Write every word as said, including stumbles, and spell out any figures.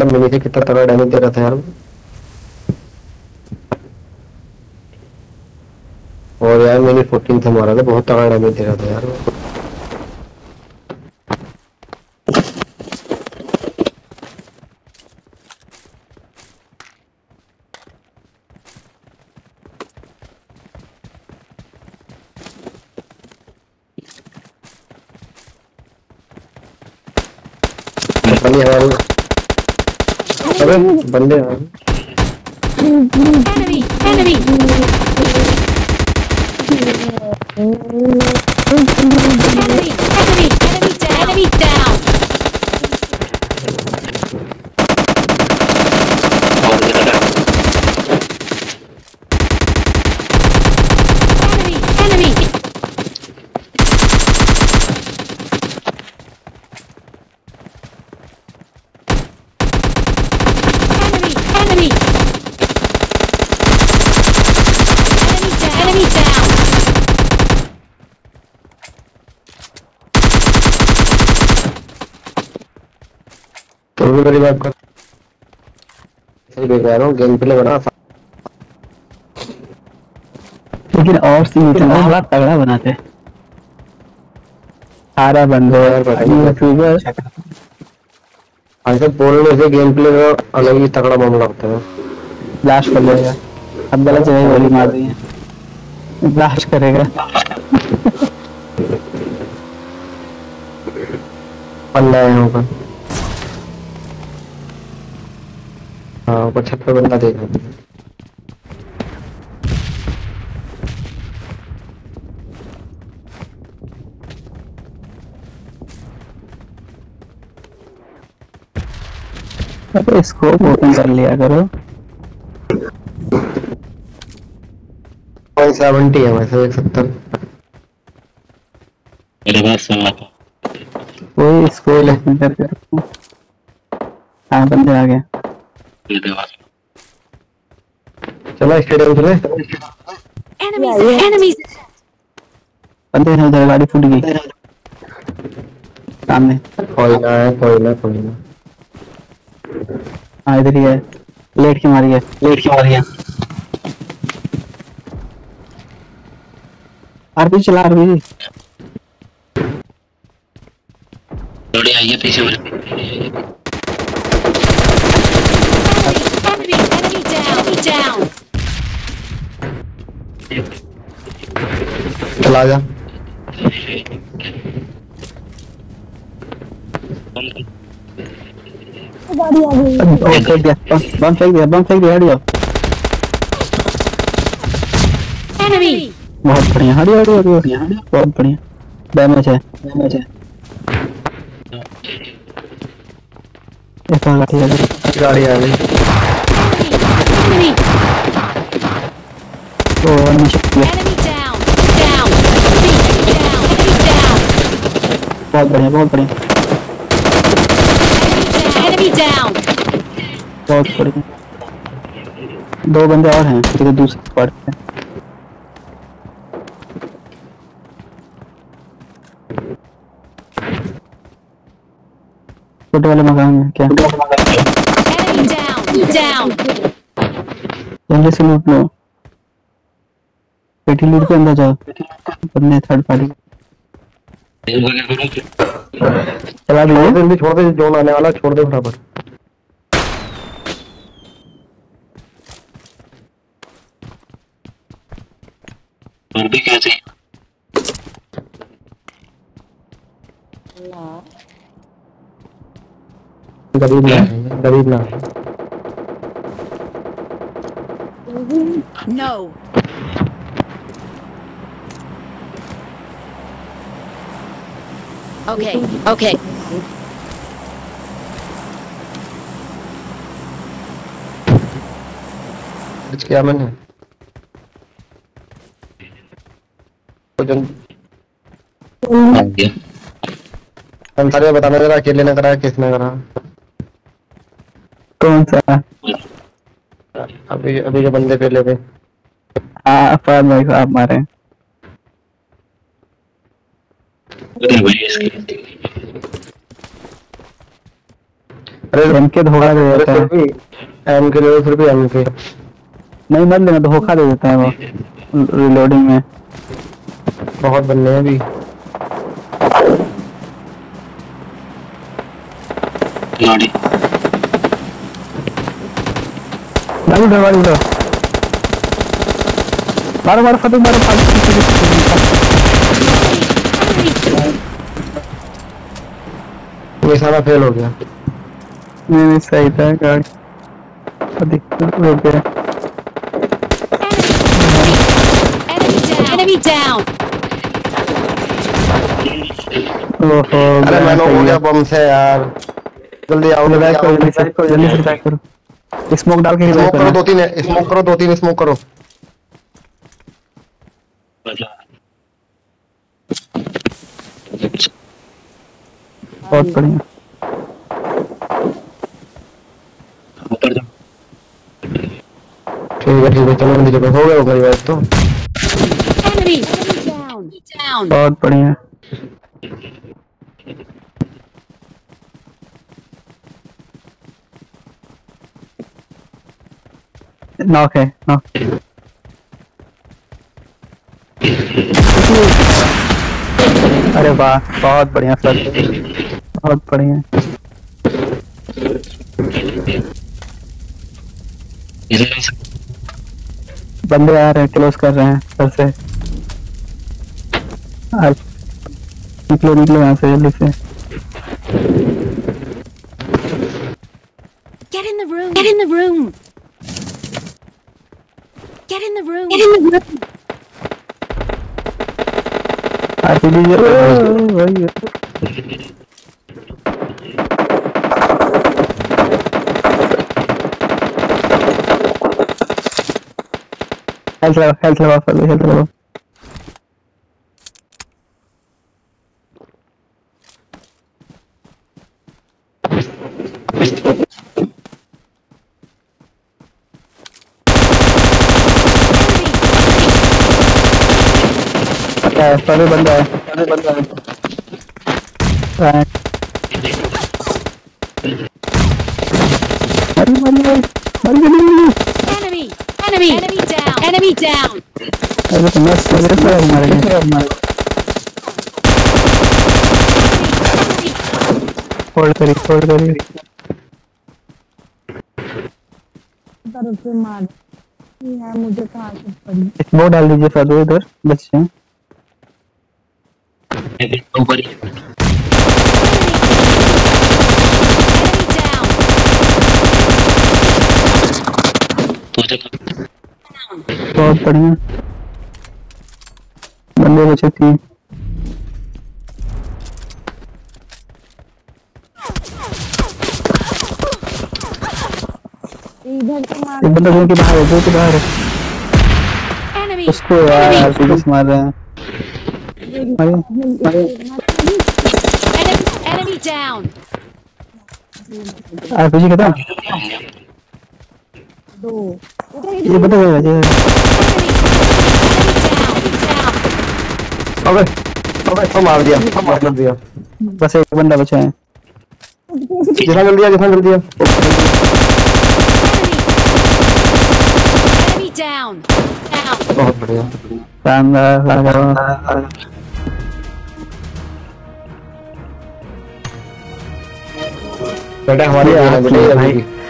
Random मिली थी, कितना तगड़ा डैमेज दे रहा था यार। और यार मैंने फोर्टीन से मारा था, बहुत तगड़ा डैमेज दे रहा था यार। बंदे हमारे अरे बंदे Enemy! Enemy! Enemy! Enemy! Enemy down! Enemy! Enemy! Enemy! Enemy! Enemy down! तो भी बड़ी बात कर सही देख रहा हूँ, गेम प्ले बना लेकिन और सी इतना बड़ा तगड़ा बनाते सारा बंदे यूट्यूबर ऐसे बोलने से गेम प्ले का अलग ही तगड़ा मामला होता है। ब्लास्ट कर देगा। अब गलत जगह गोली मार दी है, ब्लास्ट करेगा। बंदा है यहाँ पर। हाँ ऊपर छत पे बंदा देखा। अबे स्कोप ओपन कर लिया करो। सेवेंटी है वैसे, एक सत्तर मेरे पास सुना था। कोई स्कोप ओपन करके रखो। हाँ बंदे आ गए। चलो स्टेडियम चले। Enemies! Enemies! बंदे हैं उधर, गाड़ी फूट गई सामने। कोई ना है, कोई ना कोई ना। हाँ इधर ही है, लेट के मारी है, लेट के मारी है। आरपी चला, आरपी गाड़ी आई है पीछे वाले। Enemy! Enemy down! Enemy down! चला जा। बम फेंक दिया, बम फेंक दिया, बम फेंक दिया। हटियो, Enemy! बहुत बढ़िया। हटियो हटियो हटियो हटियो, बहुत बढ़िया। डैमेज है, डैमेज है। एक और गाड़ी आ गई, गाड़ी आ गई। Enemy! वो नीचे गया। Enemy down! Down! Enemy down! Enemy down! बहुत बढ़िया, बहुत बढ़िया, Enemy down! बहुत बढ़िया। दो बंदे और हैं जो दूसरे स्क्वाड पे। छोटे वाले मकान में क्या? Enemy down! Down! जल्दी से लूट लो, पेटी लूट के अंदर जाओ। बंदे थर्ड पार्टी चला दिए। जल्दी छोड़ दे, जोन आने वाला, छोड़ दे फटाफट। और भी क्या चाहिए? गरीब ना गरीब ना No! Okay, okay. कुछ किया मैंने कुछ अंसारी बताना जरा, अकेले ने करा किसने करा? कौन सा? अभी अभी जो बंदे पहले थे। हाँ फहद भाई को आप मारे। अरे एम के धोखा दे अरे देता फिर है। भी एम के ले फिर भी एम के नहीं मत लेना, धोखा दे देता है वो रिलोडिंग में। बहुत बनने हैं अभी। लॉडी मारो उधर, मारो उधर, मारो मारो फटक मारो फाटक। ये सारा फेल हो गया। नहीं नहीं सही था गाड़ी, दिक्कत हो गया। Enemy down. ओहो अरे मैं हो गया बम से यार। जल्दी आओ जल्दी बैक आओ करो, जल्दी से करो, जल्दी से बैक करो। स्मोक डाल के स्मोक बैक करो, करो। दो तीन स्मोक करो, दो तीन स्मोक करो। बहुत बढ़िया। ऊपर जाओ। ठीक है ठीक है, चलो जल्दी चलो, हो गया हो गया तो। Enemy down. Down. बहुत बढ़िया। नॉक है, नॉक। अरे वाह, बहुत बढ़िया सर, बहुत बढ़िया। इधर नहीं सकते। बंदे आ रहे हैं, क्लोज कर रहे हैं सर से। आ- निकलो निकलो यहाँ से जल्दी से। Get in the room. Get in the room. Get in the room. Get in the room. RPG वही है। हेल्थ लगाओ, हेल्थ लगाओ सर, हेल्थ लगाओ। पता है, सारे बंदा है, सारे बंदा है। मरी मरी मरी मरी मरी मरी। Enemy. Enemy. Enemy down. Enemy down. अरे तो मस्त मेरे से मार गए, मार फोड़ करी, फोड़ करी। तरफ से मार है मुझे कहाँ से पड़ी। स्मोक डाल दीजिए साधु, इधर बच्चे हैं। ऊपर ही Enemy down. तो जगह बहुत बढ़िया, बंदे बचे तीन। इधर से मार। एक बंदा जो कि बाहर है, जो कि बाहर है, Enemy. उसको यार आरपीजी से मार रहे हैं। मारिए, मारिए। Enemy. Enemy down. आरपीजी खत्म। दो ये बंदा है जी। अबे अबे तो मार दिया, तो मार दिया। बस एक बंदा बचा है। जितना जल्दी दिया, जितना जल्दी दिया। Enemy down. Down. बहुत बढ़िया। शानदार लगा। बेटा हमारी ये टीम है, आपने बढ़िया भाई अभी भी।